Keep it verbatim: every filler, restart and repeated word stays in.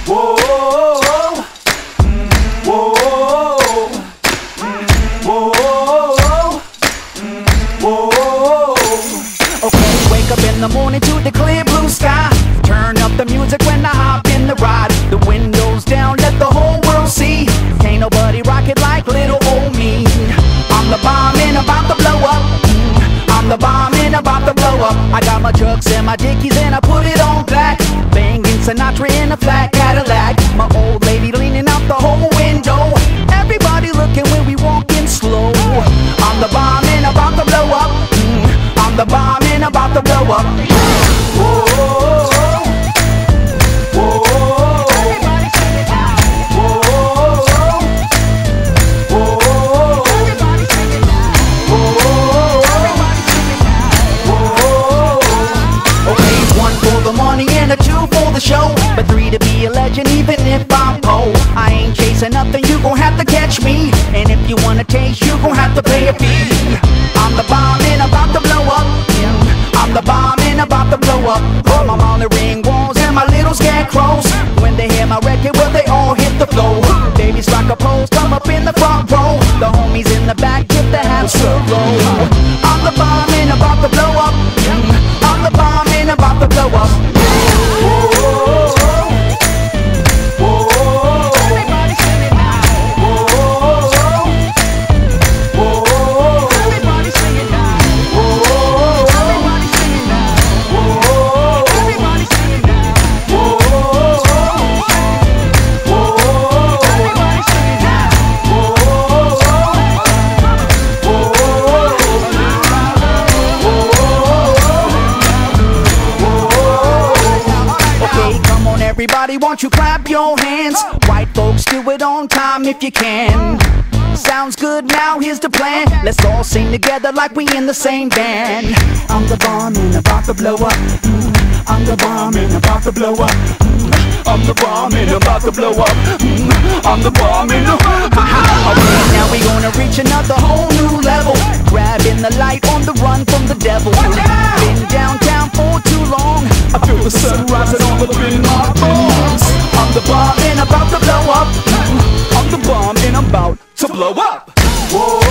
Whoa, whoa, whoa, whoa. Okay, wake up in the morning to the clear blue sky. Turn up the music when I hop in the ride. The windows down, let the whole world see. Can't nobody rock it like little old me. I'm the bomb and about to blow up. I'm the bomb and about to blow up. I got my trucks and my dickies and I put it on black. Banging Sinatra in a flat Cadillac. My old lady leaning out the whole window. Everybody looking when we walking slow. I'm the bomb and about to blow up. I'm the bomb and about to blow up. Whoa. And a two for the show, but three to be a legend even if I'm poor. I ain't chasing nothing, you gon' have to catch me. And if you wanna taste, you gon' have to pay a fee. I'm the bomb and about to blow up. I'm the bomb and about to blow up. I'm on the ring walls and my little scarecrows. When they hear my record, well they all hit the floor. Babies rock a pose, come up in the front row. The homies in the back get the house to roll. I'm the bomb and about to blow up. I'm the bomb and about to blow up. Everybody, won't you clap your hands? White folks, do it on time if you can. Sounds good, now here's the plan. Let's all sing together like we in the same band. I'm the bomb and about to blow up. I'm the bomb and about to blow up. I'm the bomb and about to blow up. I'm the bomb and okay, now we gonna reach another whole new level. Grabbing the light on the run from the devil. Been downtown for too long. I feel the sun rising all up in my bones. I'm the bomb and about to blow up. I'm the bomb and I'm about to blow up. Whoa.